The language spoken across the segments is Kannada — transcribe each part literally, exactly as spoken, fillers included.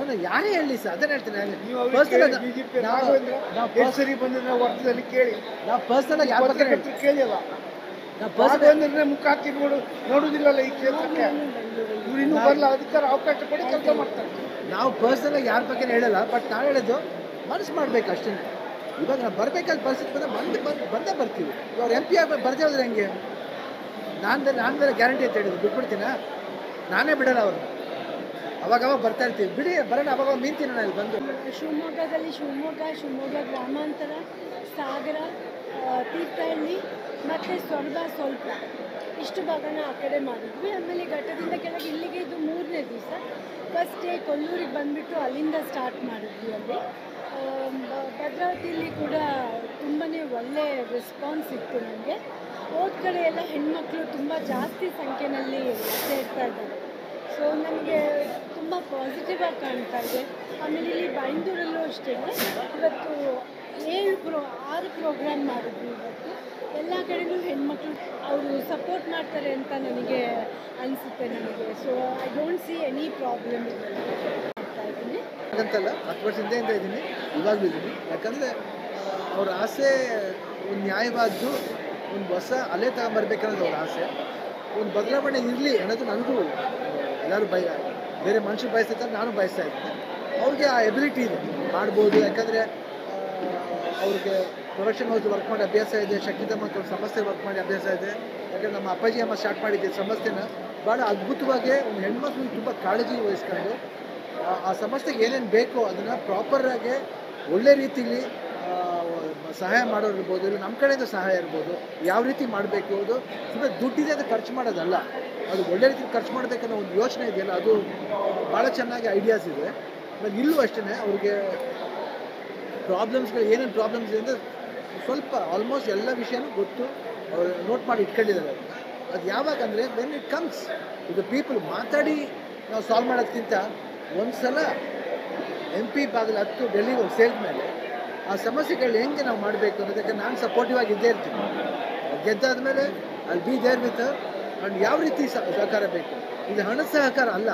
ನಾನು ಯಾರೇ ಹೇಳಿ ಸರ್ ಅದನ್ನ ಹೇಳ್ತೀನಿ ನಾವು ಸರಿ ಬಂದಿದ್ರೆ ವರ್ತದಲ್ಲಿ ಕೇಳಿ ನಾವು ಪರ್ಸನಲ್ ಯಾರ ಬಗ್ಗೆ ಕೇಳಿಲ್ಲ ರಾಘವೇಂದ್ರನೇ ಮುಖ ಹಾಕಿ ನೋಡು ನೋಡುವುದಿಲ್ಲಲ್ಲ ಈ ಕ್ಷೇತ್ರಕ್ಕೆ ಇವ್ರು ಇನ್ನೂ ಬರಲ್ಲ ಅಧಿಕಾರ ಅವಕಾಶ ಕೊಡಿ ಕೆಲಸ ಮಾಡ್ತಾರೆ. ನಾವು ಪರ್ಸನಲ್ ಯಾರ ಬಗ್ಗೆ ಹೇಳಲ್ಲ, ಬಟ್ ನಾವು ಹೇಳೋದು ಮನಸ್ಸು ಮಾಡ್ಬೇಕು ಅಷ್ಟೇ. ಇವಾಗ ನಾವು ಬರಬೇಕಾದ ಪರಿಸ್ಥಿತಿ ಬಂದರೆ ಬಂದು ಬಂದು ಬಂದೇ ಬರ್ತೀವಿ. ಇವಾಗ ಎಂ ಪಿ ಆಗಿ ಬರ್ದೇ ಹೋದ್ರೆ ಹೆಂಗೆ? ನಾನು ನಾನು ಬೇರೆ ಗ್ಯಾರಂಟಿ ಅಂತ ಹೇಳಿದ್ರು ಬಿಟ್ಬಿಡ್ತೀನ, ನಾನೇ ಬಿಡಲ್ಲ ಅವ್ರನ್ನ. ಅವಾಗವಾಗ ಬರ್ತಾ ಇರ್ತೀವಿ, ಬಿಡಿ ಬರೋಣ, ಅವಾಗ ಮೀನ್ತೀನಿ ನಾನು ಇಲ್ಲಿ ಬಂದು. ಶಿವಮೊಗ್ಗದಲ್ಲಿ ಶಿವಮೊಗ್ಗ ಶಿವಮೊಗ್ಗ ಗ್ರಾಮಾಂತರ, ಸಾಗರ, ತೀರ್ಥಹಳ್ಳಿ ಮತ್ತು ಸೊರಬ ಸ್ವಲ್ಪ ಇಷ್ಟು ಭಾಗನ ಆ ಕಡೆ ಮಾಡಿದ್ವಿ. ಆಮೇಲೆ ಘಟ್ಟದಿಂದ ಕೆಳಗೆ ಇಲ್ಲಿಗೆ ಇದು ಮೂರನೇ ದಿವಸ. ಫಸ್ಟ್ ಡೇ ಕೊಲ್ಲೂರಿಗೆ ಬಂದುಬಿಟ್ಟು ಅಲ್ಲಿಂದ ಸ್ಟಾರ್ಟ್ ಮಾಡಿದ್ವಿ. ಅಲ್ಲಿ ಭದ್ರಾವತಿಯಲ್ಲಿ ಕೂಡ ತುಂಬಾ ಒಳ್ಳೆ ರೆಸ್ಪಾನ್ಸ್ ಇತ್ತು ನನಗೆ. ಹೋದ ಕಡೆ ಎಲ್ಲ ಹೆಣ್ಮಕ್ಳು ತುಂಬ ಜಾಸ್ತಿ ಸಂಖ್ಯೆಯಲ್ಲಿ ಸೇರ್ತಾ ಇದ್ದಾರೆ. ಸೊ ನನಗೆ ತುಂಬ ಪಾಸಿಟಿವ್ ಆಗಿ ಕಾಣ್ತಾ ಇದೆ. ಆಮೇಲೆ ಇಲ್ಲಿ ಬೈಂದೂರಲ್ಲೂ ಅಷ್ಟೇ ಇವತ್ತು ಏಳು ಪ್ರೋ ಆರು ಪ್ರೋಗ್ರಾಮ್ ಮಾಡಿದ್ವಿ. ಇವತ್ತು ಎಲ್ಲ ಕಡೆಯೂ ಹೆಣ್ಮಕ್ಳು ಅವರು ಸಪೋರ್ಟ್ ಮಾಡ್ತಾರೆ ಅಂತ ನನಗೆ ಅನಿಸುತ್ತೆ ನನಗೆ. So I don't see any problem ಮಾಡ್ತಾ ಇದ್ದೀನಿ ಹಾಗಂತಲ್ಲ, ಹತ್ತು ವರ್ಷದಿಂದ ಇದ್ದೀನಿ, ಇವಾಗಲೂ ಇದ್ದೀನಿ. ಯಾಕಂದರೆ ಅವ್ರ ಆಸೆ ಒಂದು ನ್ಯಾಯವಾದ್ದು, ಒಂದು ಹೊಸ ಅಲೆ ತಗೊಂಬರ್ಬೇಕನ್ನೋದು ಅವ್ರ ಆಸೆ. ಒಂದು ಬದಲಾವಣೆ ಇರಲಿ ಅನ್ನೋದು ನನಗೂ ಎಲ್ಲರೂ ಬಯ ಬೇರೆ ಮನುಷ್ಯರು ಬಯಸ್ತಾರೆ, ನಾನು ಬಯಸ್ತಾ ಇದ್ದೀನಿ. ಅವ್ರಿಗೆ ಆ ಎಬಿಲಿಟಿ ಇದೆ, ಮಾಡ್ಬೋದು. ಯಾಕಂದರೆ ಅವ್ರಿಗೆ ಪ್ರೊಡಕ್ಷನ್ ಹೌಸ್ ವರ್ಕ್ ಮಾಡಿ ಅಭ್ಯಾಸ ಇದೆ, ಶಕ್ತಿಧರ್ಮ ಒಂದು ಸಂಸ್ಥೆ ವರ್ಕ್ ಮಾಡಿ ಅಭ್ಯಾಸ ಇದೆ. ಯಾಕಂದರೆ ನಮ್ಮ ಅಪ್ಪಾಜಿ ಅಮ್ಮ ಸ್ಟಾರ್ಟ್ ಮಾಡಿದ್ದೆ ಸಂಸ್ಥೆನ ಭಾಳ ಅದ್ಭುತವಾಗಿ ಒಂದು ಹೆಣ್ಮಕ್ಳಿಗೆ ತುಂಬ ಕಾಳಜಿ ವಹಿಸ್ಕೊಂಡು ಆ ಸಂಸ್ಥೆಗೆ ಏನೇನು ಬೇಕೋ ಅದನ್ನು ಪ್ರಾಪರಾಗಿ ಒಳ್ಳೆ ರೀತಿಲಿ ಸಹಾಯ ಮಾಡೋರು ಇರ್ಬೋದು, ಇಲ್ಲ ನಮ್ಮ ಕಡೆಯಿಂದ ಸಹಾಯ ಇರ್ಬೋದು. ಯಾವ ರೀತಿ ಮಾಡಬೇಕು, ಅದು ಸುಮ್ಮನೆ ದುಡ್ಡಿದೆ ಅಂತ ಖರ್ಚು ಮಾಡೋದಲ್ಲ, ಅದು ಒಳ್ಳೆ ರೀತಿ ಖರ್ಚು ಮಾಡಬೇಕನ್ನೋ ಒಂದು ಯೋಚನೆ ಇದೆಯಲ್ಲ, ಅದು ಭಾಳ ಚೆನ್ನಾಗಿ ಐಡಿಯಾಸ್ ಇದೆ. ಆಮೇಲೆ ಇಲ್ಲೂ ಅಷ್ಟೇ ಅವ್ರಿಗೆ ಪ್ರಾಬ್ಲಮ್ಸ್ಗಳು ಏನೇನು ಪ್ರಾಬ್ಲಮ್ಸ್ ಇದೆ ಅಂದರೆ ಸ್ವಲ್ಪ ಆಲ್ಮೋಸ್ಟ್ ಎಲ್ಲ ವಿಷಯನೂ ಗೊತ್ತು, ಅವ್ರು ನೋಟ್ ಮಾಡಿ ಇಟ್ಕೊಂಡಿದ್ದಾರೆ. ಅದು ಯಾವಾಗ ಅಂದರೆ when it comes to the people, ಮಾತಾಡಿ ನಾವು ಸಾಲ್ವ್ ಮಾಡೋದಕ್ಕಿಂತ ಒಂದು ಸಲ ಎಂ ಪಿ ಬಾಗಿಲು ಹತ್ತು ಡೆಲ್ಲಿಗೆ ಹೋಗಿ ಸೇರಿದ ಮೇಲೆ ಆ ಸಮಸ್ಯೆಗಳು ಹೆಂಗೆ ನಾವು ಮಾಡಬೇಕು ಅನ್ನೋದಕ್ಕೆ ನಾನು ಸಪೋರ್ಟಿವ್ ಆಗಿ ಇದ್ದೇ ಇರ್ತೀನಿ. ಗೆದ್ದಾದ ಮೇಲೆ ಅಲ್ಲಿ ಬಿ ದೇರ್ ವಿತ್ ಆ್ಯಂಡ್ ಯಾವ ರೀತಿ ಸಹಕಾರ ಬೇಕು. ಇದು ಹಣದ ಸಹಕಾರ ಅಲ್ಲ,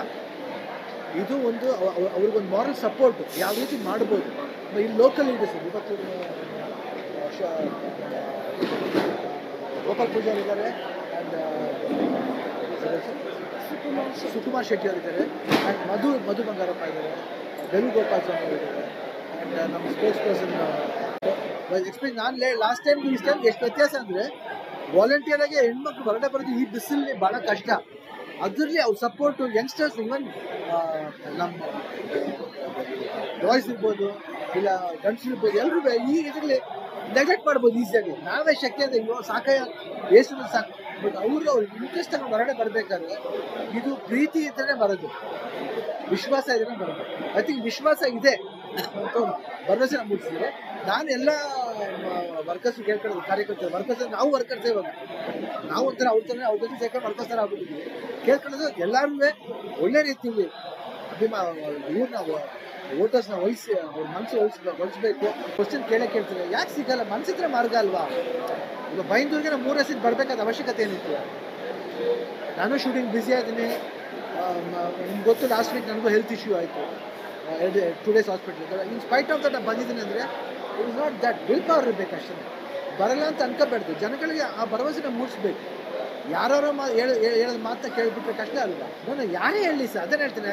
ಇದು ಒಂದು ಅವ್ರಿಗೊಂದು ಮಾರಲ್ ಸಪೋರ್ಟು, ಯಾವ ರೀತಿ ಮಾಡ್ಬೋದು. ಇಲ್ಲಿ ಲೋಕಲ್ ಲೀಡರ್ಸ್ ಇವತ್ತು ಗೋಪಾಲ್ ಪೂಜಾರಿ ಇದ್ದಾರೆ, ಆ್ಯಂಡ್ ಸುಕುಮಾರ್ ಶೆಟ್ಟಿ ಅವರಿದ್ದಾರೆ, ಆ್ಯಂಡ್ ಮಧು ಮಧು ಬಂಗಾರಪ್ಪ ಇದ್ದಾರೆ, ವೇಣುಗೋಪಾಲ್ ಸ್ವಾಮಿ ಅವರಿದ್ದಾರೆ, ಆ್ಯಂಡ್ ನಮ್ಮ ಸ್ಪೋರ್ಟ್ಸ್ ಪರ್ಸನ್ ಎಕ್ಸ್ಪೀರಿಯನ್ಸ್. ನಾನು ಲೇ ಲಾಸ್ಟ್ ಟೈಮ್ ಈ ಟೈಮ್ ಎಷ್ಟು ವ್ಯತ್ಯಾಸ ಅಂದರೆ ವಾಲಂಟಿಯರಾಗಿ ಹೆಣ್ಮಕ್ಳು ಹೊರಗಡೆ ಬರೋದು ಈ ಬಿಸಿಲಲ್ಲಿ ಭಾಳ ಕಷ್ಟ. ಅದರಲ್ಲಿ ಅವ್ರ ಸಪೋರ್ಟು ಯಂಗ್ಸ್ಟರ್ಸ್, ಇವನ್ ನಮ್ಮ ಬಾಯ್ಸ್ ಇರ್ಬೋದು ಇಲ್ಲ ಗಂಡ್ಸ್ ಇರ್ಬೋದು, ಎಲ್ಲರೂ ಈ ಇದರಲ್ಲಿ ನೆಗ್ಲೆಕ್ಟ್ ಮಾಡ್ಬೋದು ಈಸಿಯಾಗಿ. ನಾವೇ ಶಕ್ತಿ ಅಂದರೆ ಇವಾಗ ಸಾಕಾಯ ಎಷ್ಟು ಸಾಕು, ಬಟ್ ಅವರು ಅವ್ರ ಇಂಟ್ರೆಸ್ಟ್ ಆಗಿ ಹೊರಗಡೆ ಬರಬೇಕಾದ್ರೆ ಇದು ಪ್ರೀತಿ ಇದ್ರೇ ಬರೋದು, ವಿಶ್ವಾಸ ಇದ್ರೆ ಬರೋದು. ಐ ಥಿಂಕ್ ವಿಶ್ವಾಸ ಇದೆ ಅಂತ ಭರವಸೆ ಮೂಡಿಸಿದ್ರೆ ನಾನು ಎಲ್ಲ ವರ್ಕರ್ಸ್ ಕೇಳ್ಕೊಳ್ಳೋದು, ಕಾರ್ಯಕರ್ತರು ವರ್ಕರ್ಸ್ ನಾವು ವರ್ಕರ್ಸ್ ಇವಾಗ ನಾವು ಒಂಥರ ಅವ್ರ ಥರ ಅವ್ರ ಜೊತೆ ಸೇರ್ಕೊಂಡು ವರ್ಕರ್ಸ್ ಥರ ಆಗ್ಬಿಟ್ಟಿದ್ವಿ. ಕೇಳ್ಕೊಳ್ಳೋದು ಎಲ್ಲರೂ ಒಳ್ಳೆ ರೀತಿಯಲ್ಲಿ ಅಭಿಮಾ ಇವ್ರನ್ನ ವೋಟರ್ಸ್ನ ವಹಿಸಿ ಅವ್ರ ಮನಸ್ಸು ವಹಿಸ್ಬೇಕು ವಹಿಸ್ಬೇಕು ಕ್ವಶನ್ ಕೇಳೇ ಕೇಳ್ತಾರೆ. ಯಾಕೆ ಸಿಗಲ್ಲ? ಮನಸ್ಸಿದ್ರೆ ಮಾರ್ಗ ಅಲ್ವಾ? ಈಗ ಬೈಂದೂರಿಗೆ ನಾವು ಮೂರೇ ಸೀಟ್ ಬರಬೇಕಾದ ಅವಶ್ಯಕತೆ ಏನಿತ್ತು? ನಾನು ಶೂಟಿಂಗ್ ಬ್ಯುಸಿ ಆಗಿದ್ದೀನಿ. ನಿಮ್ಗೆ ಗೊತ್ತು, ಲಾಸ್ಟ್ ವೀಕ್ ನನಗೂ ಹೆಲ್ತ್ ಇಶ್ಯೂ ಆಯಿತು, ಎರಡು ಟೂ ಡೇಸ್ ಹಾಸ್ಪಿಟ್ಲಿಗೆ. ಇನ್ ಸ್ಪೈಟ್ ಆಫ್ ದಟ್ ನಾನು ಬಂದಿದ್ದೀನಿ ಅಂದರೆ it is not that, will power ಇರಬೇಕು ಅಷ್ಟೇ. ಬರಲ್ಲ ಅಂತ ಅನ್ಕೋಬೇಡ್ದು, ಜನಗಳಿಗೆ ಆ ಭರವಸೆನ ಮೂಡಿಸ್ಬೇಕು. ಯಾರೋ ಮಾ ಹೇಳ ಹೇಳೋದು ಮಾತ್ರ ಕೇಳಿಬಿಟ್ರೆ ಕಷ್ಟ ಅಲ್ವಾ? ನಾನು ಯಾರೇ ಹೇಳಿ ಸರ್ ಅದನ್ನ ಹೇಳ್ತೀನಿ.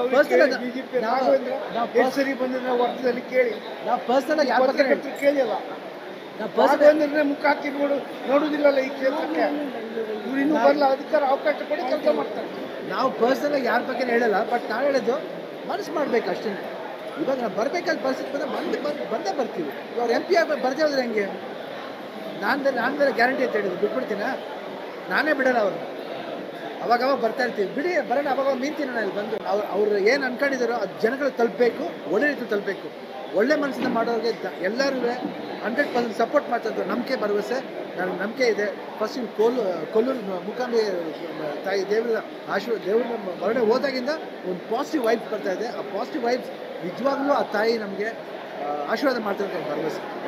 ಸರಿ ಬಂದಿದ್ರೆ ವರ್ತದಲ್ಲಿ ಕೇಳಿ, ನಾವು ಪರ್ಸನಲ್ ಯಾರ ಬಗ್ಗೆ ಕೇಳಿಲ್ಲ. ರಾಘವೇಂದ್ರನೇ ಮುಖ ಹಾಕಿ ನೋಡು ನೋಡುವುದಿಲ್ಲಲ್ಲ ಈ ಕ್ಷೇತ್ರಕ್ಕೆ, ಇವ್ರು ಇನ್ನೂ ಬರಲ್ಲ ಅಧಿಕಾರ ಅವಕಾಶ ಕೊಡಿ ಕೆಲಸ ಮಾಡ್ತಾರೆ. ನಾವು ಪರ್ಸನಲ್ ಯಾರ ಬಗ್ಗೆ ಹೇಳಲ್ಲ, ಬಟ್ ನಾವು ಹೇಳೋದು ಮನಸ್ಸು ಮಾಡ್ಬೇಕು ಅಷ್ಟೇ. ಇವಾಗ ನಾವು ಬರಬೇಕಾದ ಪರಿಸ್ಥಿತಿ ಬಂದರೆ ಬಂದು ಬಂದು ಬಂದೇ ಬರ್ತೀವಿ. ಇವಾಗ ಎಂ ಪಿ ಆಗಿ ಬರ್ದೇ ಹೋದ್ರೆ ಹೆಂಗೆ? ನಾನು ನಾನು ಬೇರೆ ಗ್ಯಾರಂಟಿ ಅಂತ ಹೇಳಿದ್ರು ಬಿಟ್ಬಿಡ್ತೀನ, ನಾನೇ ಬಿಡಲ್ಲ ಅವ್ರನ್ನ. ಅವಾಗವಾಗ ಬರ್ತಾ ಇರ್ತೀವಿ, ಬಿಡಿ ಬರೋಣ, ಅವಾಗ ಮೀನ್ತೀನಿ ನಾನು ಇಲ್ಲಿ ಬಂದು. ಅವ್ರು ಅವ್ರು ಏನು ಅನ್ಕೊಂಡಿದ್ದಾರೋ ಅದು ಜನಗಳಿಗೆ ತಲುಪಬೇಕು, ಒಳ್ಳೆ ರೀತಿ ತಲುಪಬೇಕು. ಒಳ್ಳೆ ಮನಸ್ಸಿಂದ ಮಾಡೋರಿಗೆ ಎಲ್ಲರೂ ಹಂಡ್ರೆಡ್ ಪರ್ಸೆಂಟ್ ಸಪೋರ್ಟ್ ಮಾಡ್ತಾರೆ. ನಂಬಿಕೆ ಭರವಸೆ ನನಗೆ ನಂಬಿಕೆ ಇದೆ. ಫಸ್ಟ್ ಇನ್ನು ಕೋಲು ಕೊಲ್ಲೂರು ಮುಖಾಂಬಿ ತಾಯಿ ದೇವರ ಆಶೀರ್ವಾದ ದೇವ್ರ ಹೊರಗಡೆ ಹೋದಾಗಿಂದ ಒಂದು ಪಾಸಿಟಿವ್ ವೈಬ್ಸ್ ಬರ್ತಾ ಇದೆ. ಆ ಪಾಸಿಟಿವ್ ವೈಬ್ಸ್ ನಿಜವಾಗ್ಲೂ ಆ ತಾಯಿ ನಮಗೆ ಆಶೀರ್ವಾದ ಮಾಡ್ತಾರೆ ಭರವಸೆ.